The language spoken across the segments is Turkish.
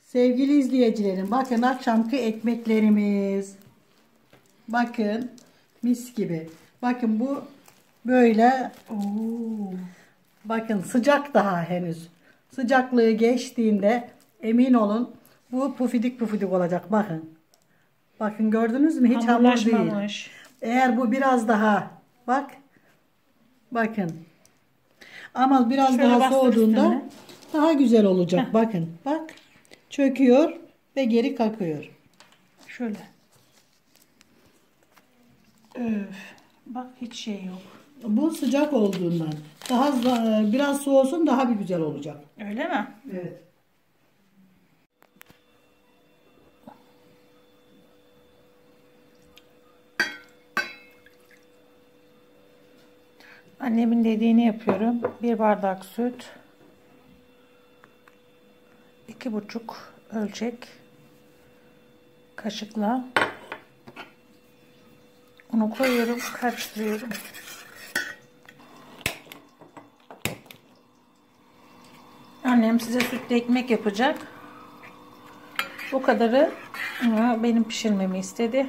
Sevgili izleyicilerim, bakın akşamki ekmeklerimiz. Bakın mis gibi. Bakın bu böyle. Bakın sıcak daha henüz. Sıcaklığı geçtiğinde emin olun bu pufidik pufidik olacak. Bakın. Bakın gördünüz mü? Hiç hamur değil. Eğer bu biraz daha bakın. Ama biraz şöyle daha soğuduğunda üstüne daha güzel olacak. Heh. Bakın. Bak. Çöküyor ve geri kalkıyor. Şöyle. Öf. Bak hiç şey yok. Bu sıcak olduğundan. Biraz soğusun daha bir güzel olacak. Öyle mi? Evet. Annemin dediğini yapıyorum. 1 bardak süt. 2,5 ölçek kaşıkla onu koyuyorum, karıştırıyorum. Annem size sütlü ekmek yapacak. Bu kadarı benim pişirmemi istedi.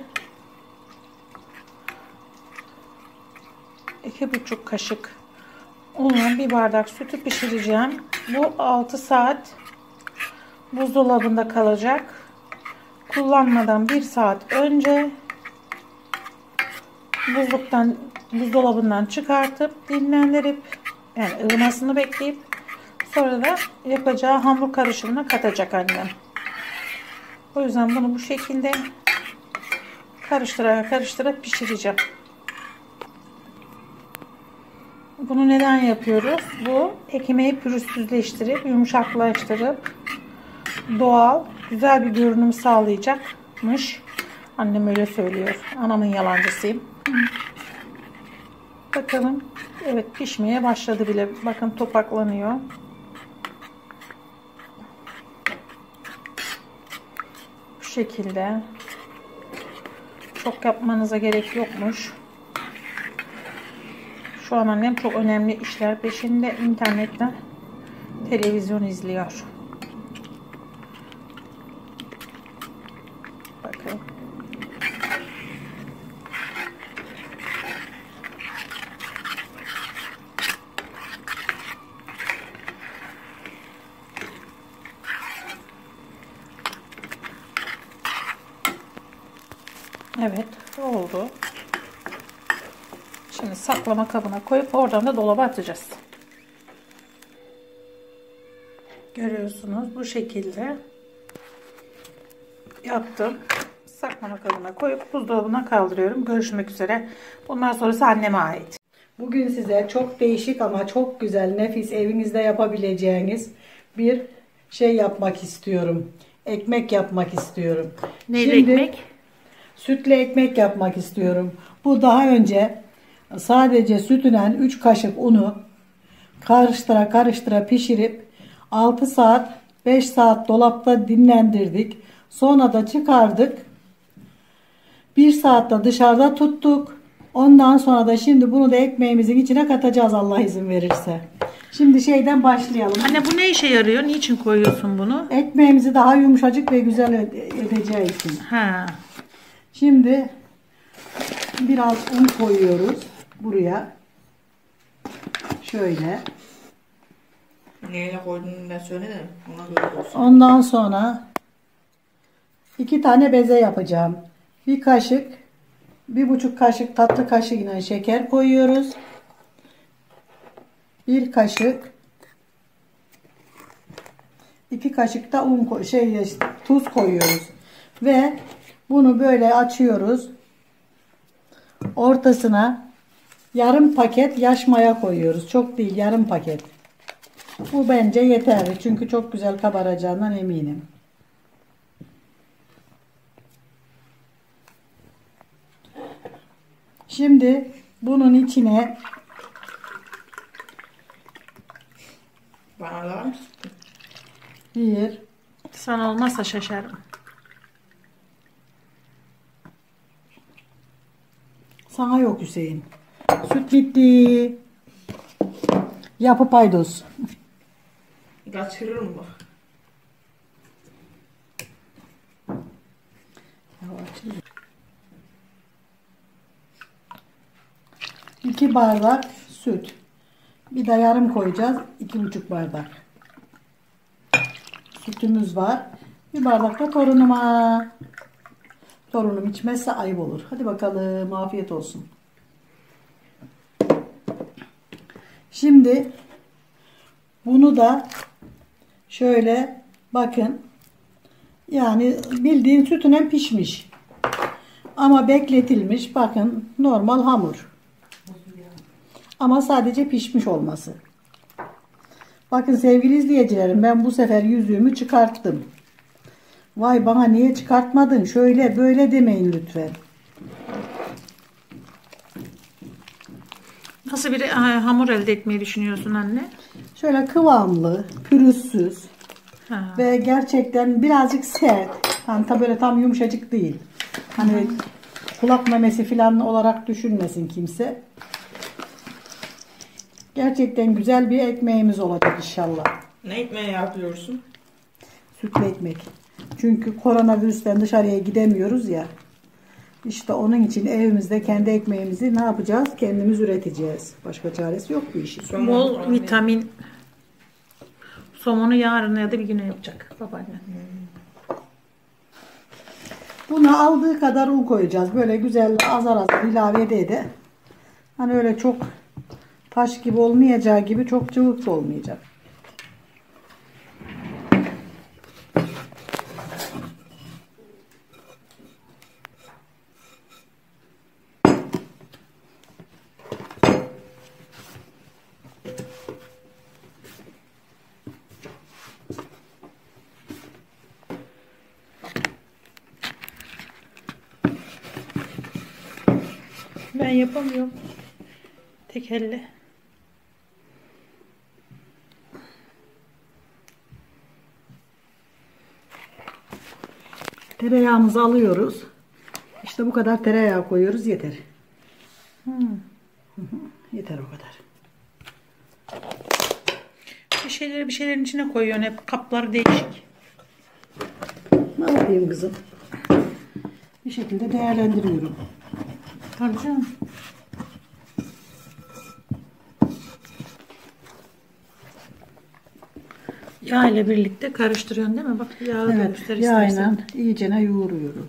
2,5 kaşık unla 1 bardak sütü pişireceğim. Bu 6 saat buzdolabında kalacak. Kullanmadan 1 saat önce buzdolabından çıkartıp dinlendirip yani ılımasını bekleyip sonra da yapacağı hamur karışımına katacak annem. O yüzden bunu bu şekilde karıştırarak pişireceğim. Bunu neden yapıyoruz? Bu ekmeği pürüzsüzleştirip yumuşaklaştırıp doğal güzel bir görünüm sağlayacakmış. Annem öyle söylüyor. Anamın yalancısıyım. Bakalım. Evet, pişmeye başladı bile. Bakın topaklanıyor. Bu şekilde. Çok yapmanıza gerek yokmuş. Şu an annem çok önemli işler peşinde. İnternetten televizyon izliyor. Bakın. Evet, oldu. Şimdi saklama kabına koyup oradan da dolaba atacağız. Görüyorsunuz bu şekilde yaptım. Saklama kabına koyup buzdolabına kaldırıyorum. Görüşmek üzere. Bundan sonrası anneme ait. Bugün size çok değişik ama çok güzel, nefis, evinizde yapabileceğiniz bir şey yapmak istiyorum. Ekmek yapmak istiyorum. Neydi ekmek? Sütlü ekmek yapmak istiyorum. Bu daha önce sadece sütünden 3 kaşık unu karıştıra pişirip 6 saat 5 saat dolapta dinlendirdik. Sonra da çıkardık. 1 saatte dışarıda tuttuk. Ondan sonra da şimdi bunu da ekmeğimizin içine katacağız Allah izin verirse. Şimdi şeyden başlayalım. Anne bu ne işe yarıyor? Niçin koyuyorsun bunu? Ekmeğimizi daha yumuşacık ve güzel edeceği için. Ha. Şimdi biraz un koyuyoruz buraya. Şöyle. Neyle koyduğunu ben söyledim. Ona göre olsun. Ondan sonra 2 tane beze yapacağım. 1 kaşık, 1,5 kaşık tatlı kaşığıyla şeker koyuyoruz. 1 kaşık, 2 kaşık da tuz koyuyoruz. Ve bunu böyle açıyoruz. Ortasına yarım paket yaş maya koyuyoruz. Çok değil, yarım paket. Bu bence yeterli. Çünkü çok güzel kabaracağından eminim. Şimdi bunun içine bana mısın? Sana olmazsa şaşarım. Sana yok Hüseyin. Süt bitti. Yapı paydos. Kaçırır mı? 2 bardak süt. Bir de yarım koyacağız. 2,5 bardak. Sütümüz var. Bir bardak da torunuma. Torunum içmezse ayıp olur. Hadi bakalım, afiyet olsun. Şimdi bunu da şöyle bakın. Yani bildiğin sütüne pişmiş. Ama bekletilmiş. Bakın, normal hamur. Ama sadece pişmiş olması. Bakın sevgili izleyicilerim, ben bu sefer yüzüğümü çıkarttım. Vay bana niye çıkartmadın? Şöyle böyle demeyin lütfen. Nasıl bir hamur elde etmeyi düşünüyorsun anne? Şöyle kıvamlı, pürüzsüz ve gerçekten birazcık sert. Hani tabi böyle tam yumuşacık değil. Hani kulak memesi falan olarak düşünmesin kimse. Gerçekten güzel bir ekmeğimiz olacak inşallah. Ne ekmeği yapıyorsun? Sütlü ekmek. Çünkü koronavirüsten dışarıya gidemiyoruz ya. İşte onun için evimizde kendi ekmeğimizi ne yapacağız? Kendimiz üreteceğiz. Başka çaresi yok bu işin. Bol vitamin. Somonu yarın ya da bir güne yapacak babaanne. Buna aldığı kadar un koyacağız. Böyle güzel azar azar ilave ede. Hani öyle çok taş gibi olmayacağı gibi çok cıvık da olmayacak. Ben yapamıyorum. Tek elle. Tereyağımızı alıyoruz. İşte bu kadar tereyağı koyuyoruz, yeter. Yeter o kadar. Bir şeylerin içine koyuyorsun hep. Kaplar değişik. Ne yapayım kızım? Bir şekilde değerlendiriyorum. Tabii canım. Yağ ile birlikte karıştırıyorsun değil mi? Bak yağı da Evet, göster yağıyla istersen. iyicene yoğuruyorum.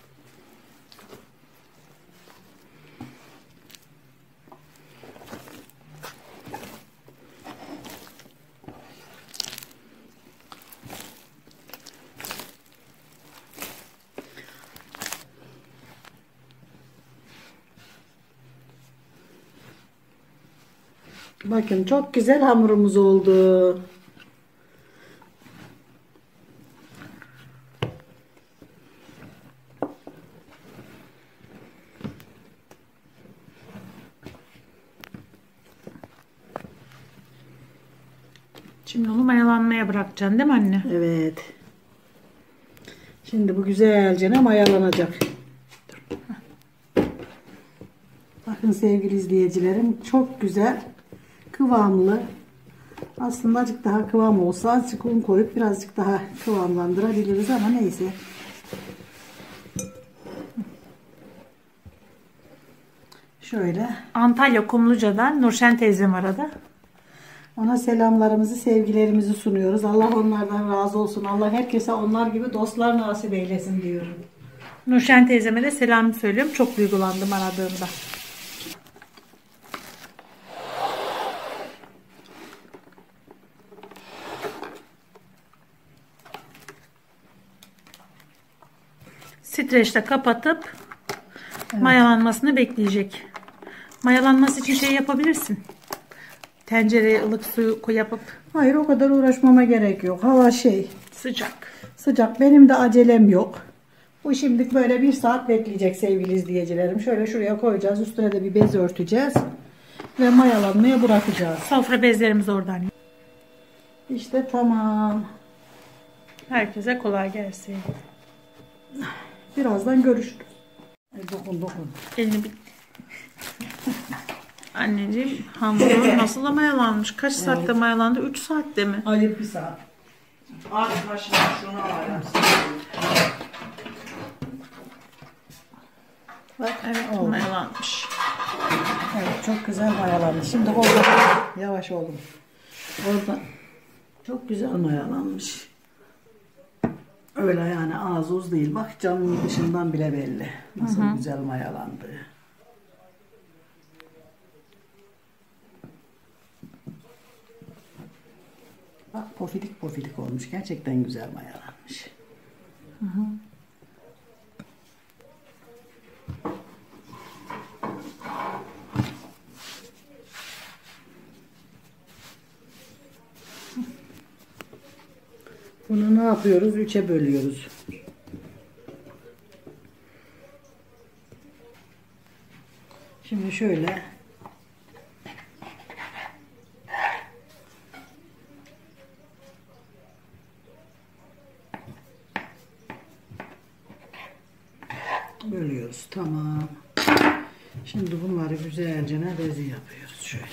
Bakın çok güzel hamurumuz oldu. Şimdi onu mayalanmaya bırakacaksın değil mi anne? Evet. Şimdi bu güzelce mayalanacak. Bakın sevgili izleyicilerim, çok güzel, kıvamlı. Aslında azıcık daha kıvam olsa azıcık un koyup birazcık daha kıvamlandırabiliriz ama neyse. Şöyle. Antalya Kumluca'dan Nurşen teyzem arada. Ona selamlarımızı, sevgilerimizi sunuyoruz. Allah onlardan razı olsun. Allah herkese onlar gibi dostlar nasip eylesin diyorum. Nurşen teyzeme de selam söylüyorum. Çok duygulandım aradığımda. Streçle kapatıp mayalanmasını bekleyecek. Mayalanması için şey yapabilirsin. Tencereye ılık suyu yapıp. Hayır, o kadar uğraşmama gerek yok. Hava Sıcak. sıcak. Benim de acelem yok. Bu şimdilik böyle 1 saat bekleyecek sevgili izleyicilerim. Şöyle şuraya koyacağız. Üstüne de bir bez örteceğiz. Ve mayalanmaya bırakacağız. Sofra bezlerimiz oradan. İşte tamam. Herkese kolay gelsin. Birazdan görüşürüz. Dokun. Elini bir... Anneciğim hamuru nasıl da mayalanmış? Kaç saatte mayalandı? 3 saatte mi? Hayır, 1 saat. Aç başına şunu alayım. Bak Evet, oldu. mayalanmış. Evet çok güzel mayalandı. Şimdi orada yavaş oğlum. Orada çok güzel mayalanmış. Öyle yani az uz değil. Bak camın dışından bile belli. Nasıl güzel mayalandı. Bak pofidik pofidik olmuş. Gerçekten güzel mayalanmış. Bunu ne yapıyoruz? 3'e bölüyoruz. Şimdi şöyle bölüyoruz. Tamam. Şimdi bunları güzelce bezi yapıyoruz şöyle.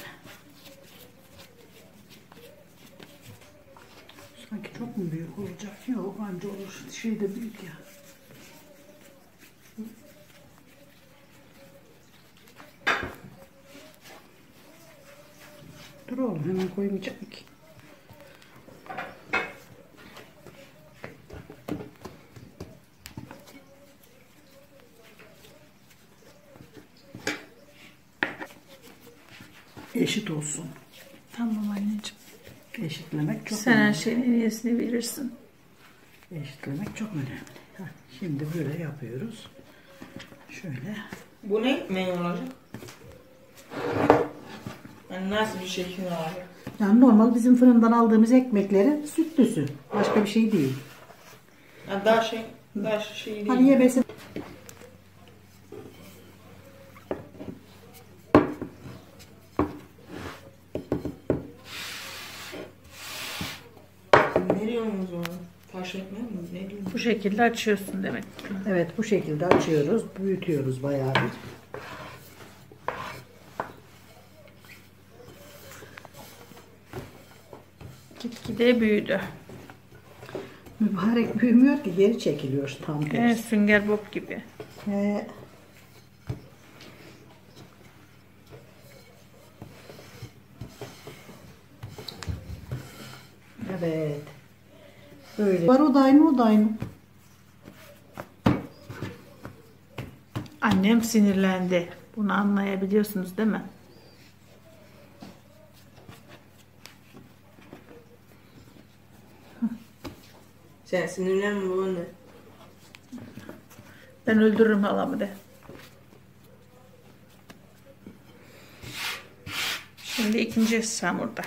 Sanki çok mu büyük olacak? Yok anca olur. Şey de büyük ya. Dur oğlum hemen koymayacağım ki. Eşit olsun. Tamam anneciğim. Eşitlemek çok Sen her önemli. şeyin en iyisini verirsin. Eşitlemek çok önemli. Heh, şimdi böyle yapıyoruz. Şöyle. Bu ne ekmeği olacak? Yani nasıl bir şekil olacak? Yani normal bizim fırından aldığımız ekmeklerin sütlüsü. Başka bir şey değil. Yani daha şey değil. Hani yemesi. Ne diyorsunuz ona? Taş ekmeği mi? Ne diyorsunuz? Bu şekilde açıyorsun demek ki. Evet bu şekilde açıyoruz. Büyütüyoruz bayağı bir. Gitgide büyüdü. Mübarek büyümüyor ki geri çekiliyor tam tersi. Evet, sünger bob gibi. Ee, evet. Böyle. Var o da aynı o da aynı. Annem sinirlendi. Bunu anlayabiliyorsunuz değil mi? Sen sinirlenme babaanne. Ben öldürürüm halamı de. Şimdi ikinci hamurda.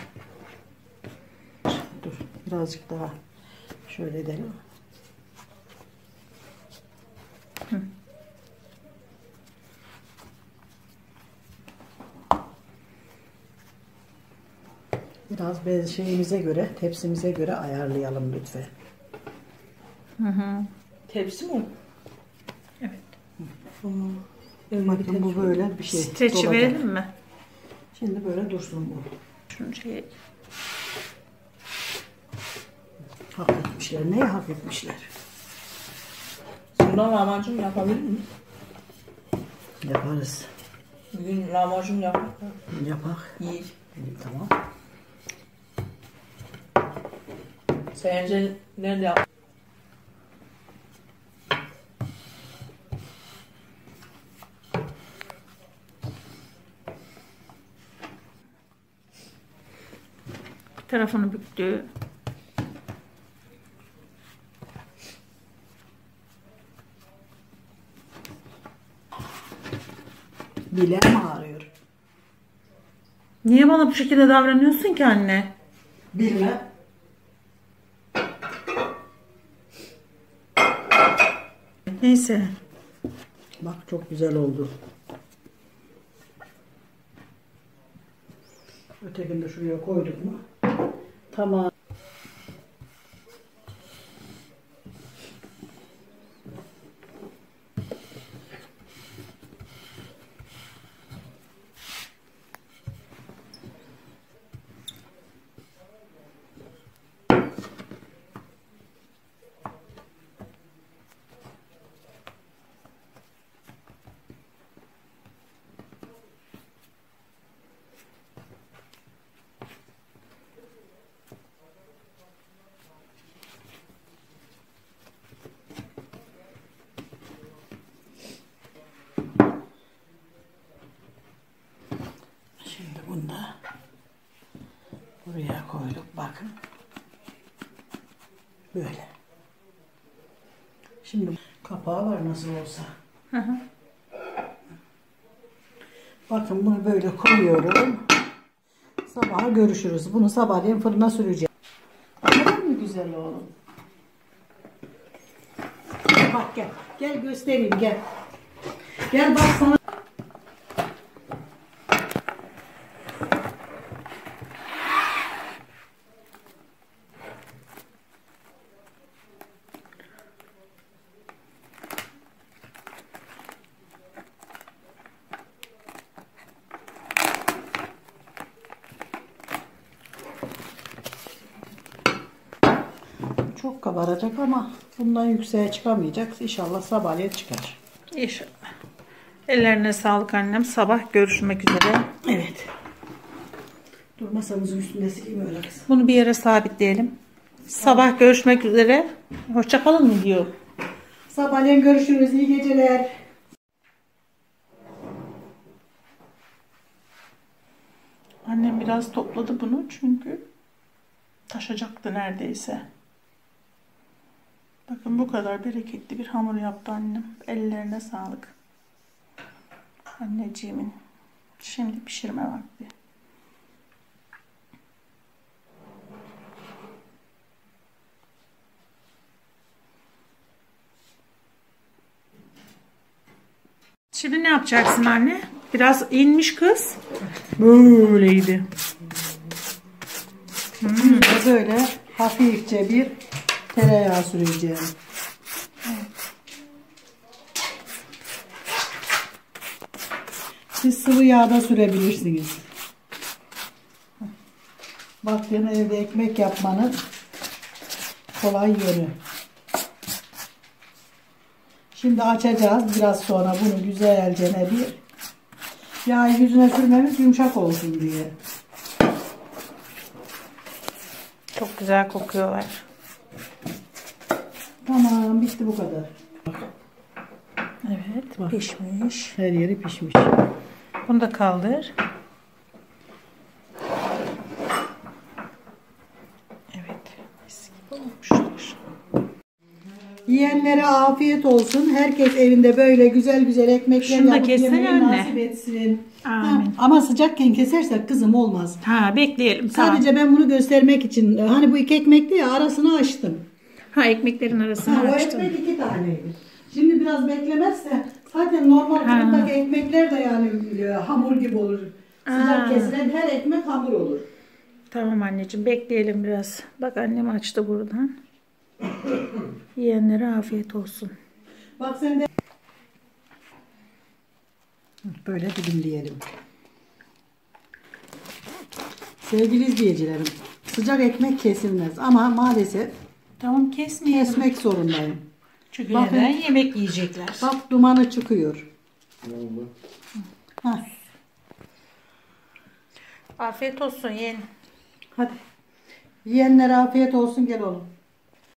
Dur birazcık daha şöyle edelim. Biraz bez şeyimize göre, tepsimize göre ayarlayalım lütfen. Tepsi mi? Evet. Bakın bu böyle bir şey. Streç'i dolacak. verelim mi? Şimdi böyle dursun bu. Şunu şey. Hak etmişler. Neye hak etmişler? Bundan lahmacun yapabilir miyiz? Yaparız. Bugün lahmacun yapmak. Yapak. İyi. Tamam. Sence nerede yap? Bir tarafını büktü. Bileğim ağrıyor. Niye bana bu şekilde davranıyorsun ki anne? Bilmem. Neyse. Bak çok güzel oldu. Ötekini de şuraya koyduk mu? Tamam. Şimdi kapağı var nasıl olsa. Hı hı. Bakın bunu böyle koyuyorum. Sabaha görüşürüz. Bunu sabahleyin fırına süreceğim. Anladın mı güzel oğlum? Bak gel. Gel göstereyim gel. Gel bak sana. Çok kabaracak ama bundan yükseğe çıkamayacak. İnşallah sabahleyin çıkar. İnşallah. Ellerine sağlık annem. Sabah görüşmek üzere. Evet. Dur masamızın üstünde sileyim öyle kızım. Bunu bir yere sabitleyelim. Sabah görüşmek üzere. Hoşça kalın mı diyor. Sabahleyin görüşürüz. İyi geceler. Annem biraz topladı bunu çünkü taşacaktı neredeyse. Bakın bu kadar bereketli bir hamur yaptı annem. Ellerine sağlık. Anneciğimin. Şimdi pişirme vakti. Şimdi ne yapacaksın anne? Biraz inmiş kız. Böyleydi. Böyle hafifçe bir tereyağı süreceğim. Siz sıvı yağda sürebilirsiniz. Bakın evde ekmek yapmanın kolay yönü. Şimdi açacağız. Biraz sonra bunu güzelce bir yağ yüzüne sürmemiz yumuşak olsun diye. Çok güzel kokuyorlar. Tamam bitti bu kadar. Evet, Bak. pişmiş. Her yeri pişmiş. Bunu da kaldır. Evet. Mis gibi olmuşlar. Yiyenlere afiyet olsun. Herkes evinde böyle güzel güzel ekmekler Şunu da yapıp kessene yemeyi anne. nasip etsin. Amin. Ha, ama sıcakken kesersek kızım olmaz. Ha, bekleyelim. Tamam. Sadece ben bunu göstermek için hani bu iki ekmekti ya arasını açtım. Ha, ekmeklerin arasını Ha, o açtım. ekmek 2 taneydi. Şimdi biraz beklemezse zaten normal fırındaki ekmekler de yani hamur gibi olur. Sıcak kesilen her ekmek hamur olur. Tamam anneciğim, bekleyelim biraz. Bak annem açtı buradan. Yiyenlere afiyet olsun. Bak sen de böyle dilimleyelim. Sevgili izleyicilerim, sıcak ekmek kesilmez ama maalesef Tamam, kesmeyelim. kesmek zorundayım. Çünkü Bakın. neden? Yemek yiyecekler. Bak dumanı çıkıyor. Heh, Afiyet olsun yiyin. hadi. Yiyenlere afiyet olsun gel oğlum.